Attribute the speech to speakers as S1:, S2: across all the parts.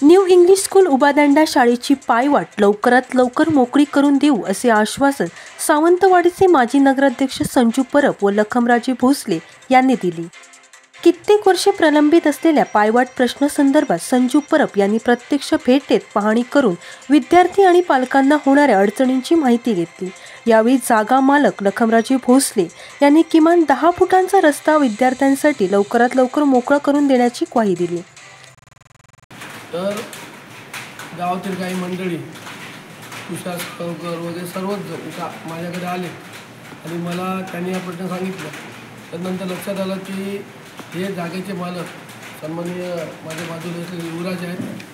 S1: New English school उबादांडा शाळेची पायवाट लवकरात लवकर मोकळी करून देऊ असे आश्वासन सावंतवाडीचे माजी नगराध्यक्ष संजू परब व लखमराजे भोसले यांनी दिले। कित्येक वर्षे प्रलंबित असलेल्या पायवाट प्रश्नासंदर्भात संजू परब यांनी प्रत्यक्ष भेट देत पाहणी करून विद्यार्थी आणि पालकांना होणाऱ्या अडचणींची माहिती घेतली। यावेळी जागा मालक लखमराजे भोसले यांनी किमान 10 फुटांचा रस्ता विद्यार्थ्यांसाठी लवकरात लवकर मोकळा करून देण्याची ग्वाही दिली।
S2: तर गावातील काही मंडळी तुषार कवकर वगैरे सर्वच जण माझ्याकडे आले आणि मला त्यांनी हा प्रश्न सांगितला। त्यानंतर लक्षात आलं की हे जागेचे मालक सन्माननीय माझ्या बाजूला असलेले युवराज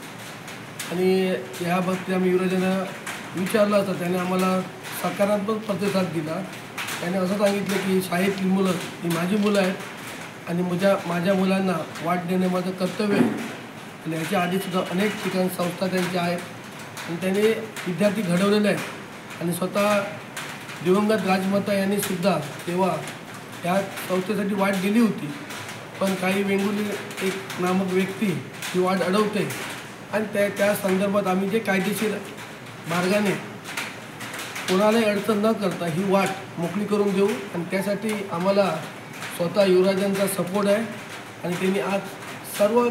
S2: आहेत आणि ह्या बाबतीत आम्ही युवराजांना विचारलं तर त्याने आम्हाला सकारात्मक प्रतिसाद दिला। त्याने असं सांगितलं की शाळेतली मुलं ही माझी मुलं आहेत आणि माझ्या मुलांना वाट देणे माझं कर्तव्य आहे आणि याच्या आधीसुद्धा अनेक ठिकाणी संस्था त्यांच्या आहेत आणि त्यांनी विद्यार्थी घडवलेले आहेत आणि स्वतः दिवंगत राजमाता यांनी सुद्धा तेव्हा त्या संस्थेसाठी वाट दिली होती, पण काही वेंगुर्ले एक नामक व्यक्ती ही वाट अडवते आणि त्या संदर्भात आम्ही जे कायदेशीर मार्गाने कोणालाही अडचण न करता ही वाट मोकळी करून देऊ आणि त्यासाठी आम्हाला स्वतः युवराजांचा सपोर्ट आहे आणि त्यांनी आज सर्व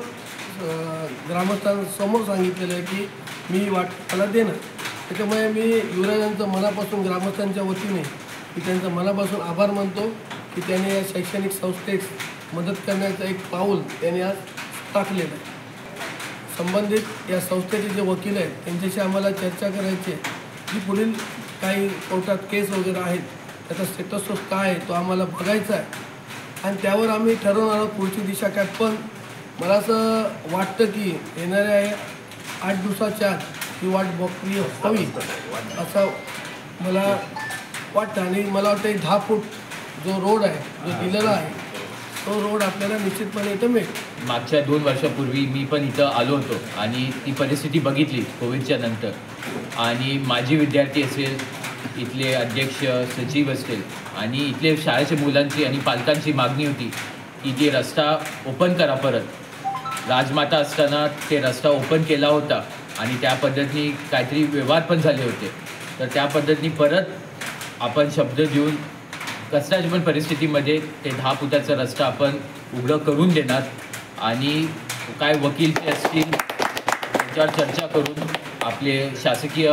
S2: ग्रामस्थांसमोर सांगितलेलं आहे की मी वाट मला देणं। त्याच्यामुळे मी युवराजांचं मनापासून ग्रामस्थांच्या वतीने मी त्यांचं मनापासून आभार मानतो की त्यांनी या शैक्षणिक संस्थेस मदत करण्याचं एक पाऊल त्यांनी आज टाकलेलं आहे। संबंधित या संस्थेचे जे वकील आहेत त्यांच्याशी आम्हाला चर्चा करायची आहे की पुढील काही कोर्टात केस वगैरे आहेत त्याचा स्टेटस काय आहे तो आम्हाला बघायचा आहे आणि त्यावर आम्ही ठरवणार पुढची दिशा काय। पण मला असं वाटतं की येणाऱ्या 8 दिवसाच्या आत ही वाट मोकळी हवी असं मला वाटतं आणि मला वाटतं 10 फूट जो रोड आहे जो दिलेला आहे तो रोड आपल्याला निश्चितपणे इथं मिळेल।
S3: मागच्या 2 वर्षापूर्वी मी पण इथं आलो होतो आणि ती परिस्थिती बघितली कोविडच्या नंतर आणि माझी विद्यार्थी असेल, इथले अध्यक्ष सचिव असतील आणि इथले शाळेच्या मुलांची आणि पालकांची मागणी होती की जे रस्ता ओपन करा परत। राजमाता असताना ते रस्ता ओपन केला होता आणि त्या पद्धतीने काहीतरी व्यवहार पण झाले होते, तर त्या पद्धतीने परत आपण शब्द देऊन कसल्याच्या पण परिस्थितीमध्ये ते 10 फुटाचा रस्ता आपण उघडं करून देणार आणि काय वकीलचे असतील त्याच्यावर चर्चा करून आपले शासकीय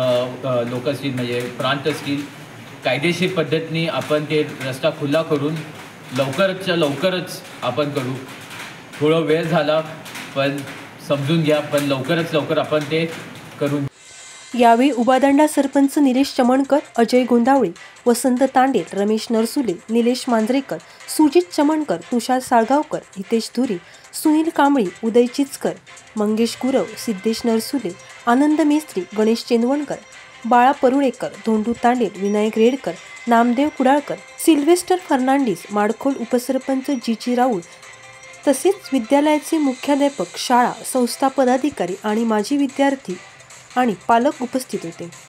S3: लोक असतील म्हणजे प्रांत असतील कायदेशीर पद्धतीने आपण ते रस्ता खुला करून लवकरच्या लवकरच आपण करू। थोडा वेळ झाला पण समजून घ्या, पण लवकरच लवकर आपण ते करून।
S1: यावेळी उबादांडा सरपंच निलेश चमणकर, अजय गोंदावळे, वसंत तांडेल, रमेश नरसुले, निलेश मांजरेकर, सुजित चमणकर, तुषार साळगावकर, हितेश धुरी, सुनील कांबळी, उदय चिचकर, मंगेश गुरव, सिद्धेश नरसुले, आनंद मेस्त्री, गणेश चेंदवणकर, बाळा परुळेकर, धोंडू तांडेल, विनायक रेडकर, नामदेव कुडाळकर, सिल्वेस्टर फर्नांडिस, माडखोल उपसरपंच जी राऊळ तसेच विद्यालयाचे मुख्याध्यापक, शाळा संस्था पदाधिकारी आणि माजी विद्यार्थी आणि पालक उपस्थित होते।